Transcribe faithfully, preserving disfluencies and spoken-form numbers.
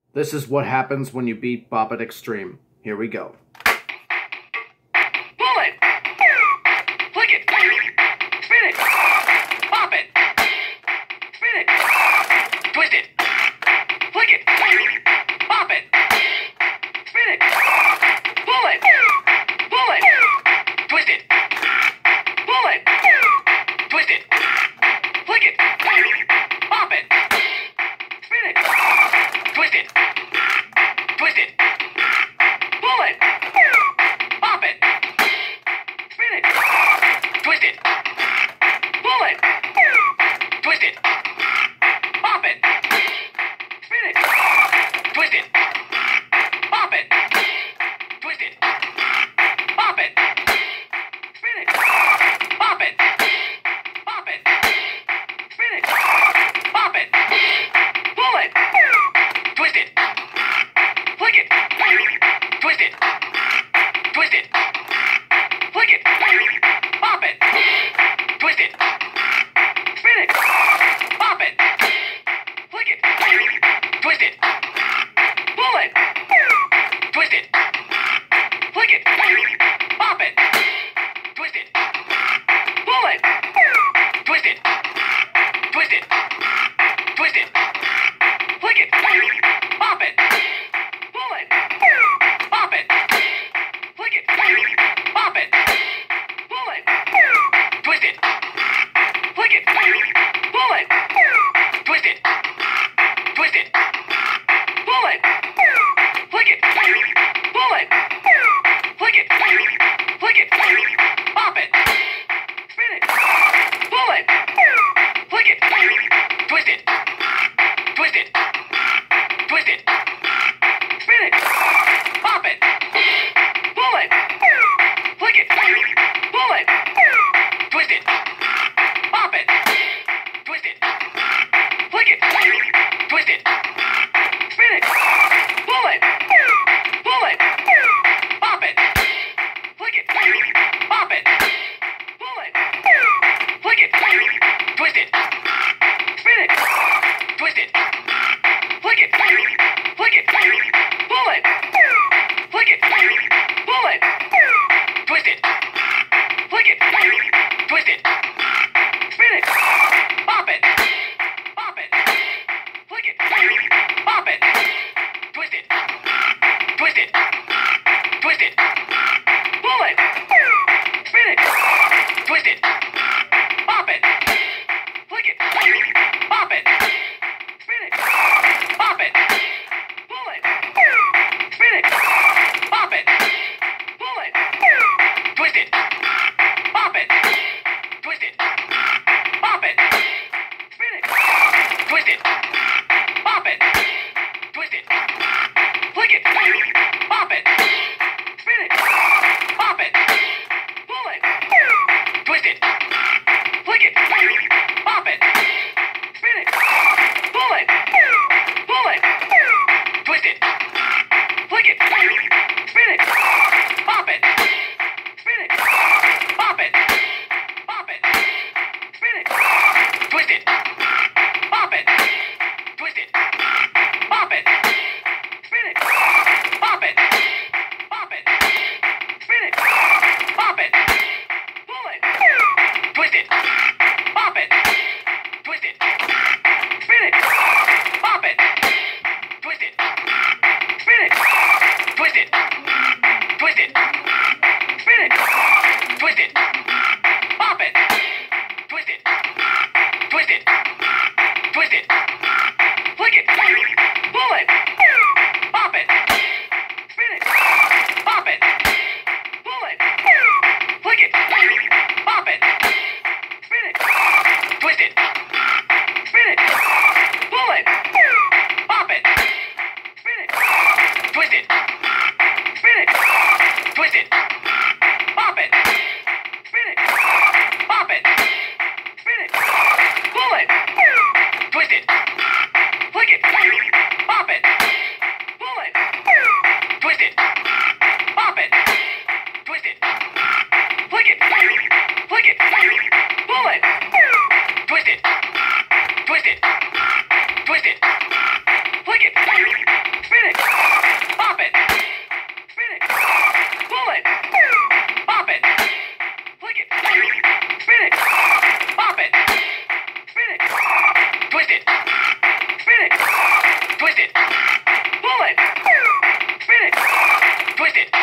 This is what happens when you beat Bop It Extreme. Here we go. Pull it! Flick it! Spin it! Pop it! Spin it! Twist it! Flick it! Pop it! Spin it! Pull it! Pull it! Twist it! Pull it! Twist it! Flick it! Pop it! Spin it! Twist it! Twist it! Pull it! Pop it! Spin it! Twist it! Pull it! Twist it! Pop it! Spin it! Twist it! Pop it! Twist it! Pop it! Spin it! Pop it! Pop it! Spin it! Pop it! Pull it! Twist it! Flick it! Twist it! Twist it! Flick it! Pop it! Twist it! Spin it! Pop it! Flick it! Twist it! Pull it! Twist it! Flick it! Pop it! Twist it! Pull it! Twist it! Twist it! Twist it! Flick it! Pop it! Pull it! Pop it! Flick it! Pop it! Pull it! Twist it! Flick it! Pull it! Twist it! Twist it! Pull it! Flick it! Pull it! Flick it! Flick it! Pop it! Spin it! Pull it! Flick it! Twist it! Twist it! Twist it! Spin it! Pop it! Pull it! Flick it! Pull it! Twist it! Pop it! Twist it! Flick it! Twist it! Spin it! Pull it! Pull it! Pop it! Flick it! Pop it! Pull it! Flick it! Twist it! Spin it! Twist it! Flick it! Flick it! Pull it! Flick it! Pull it! Twist it! Flick it! Twist it! Spin it! Pop it! Pop it! Flick it! Pop it! Twist it! Twist it! Twist it! Pull it! Spin it! Twist it! Pop it! Flick it! Pop it! Spin it! Pop it! Pull it! Spin it! Pop it! Pull it! Twist it! Pop it! Twist it! Pop it! Spin it! Twist it! Pop it! Twist it! Flick it! Pop it! Spin it! Pop it! Pull it! Twist it! Flick it! Pop it! Spin it! Pull it! Pull it! Twist it! Flick it! Spin it! Pop it! Spin it! Pop it! Pop it! Spin it! Twist it! Pop it! Twist it! Pop it! Spin it! Pop it! Pop it! Spin it! Pop it! Pull it! Twist it! Pop it! Twist it! Spin it! Pop it! Twist it! Spin it! Twist it! Twist it! Spin it! Twist it! Pop it! Twist it! Twist it! Twist it! Flick it! Pull it! Pop it! Spin it! Pop it! Pull it! Flick it! Pop it! Spin it! Twist it! Spin it! Pull it! Pop it! Spin it! Twist it! Twist it. Pull it. Spin it. Twist it.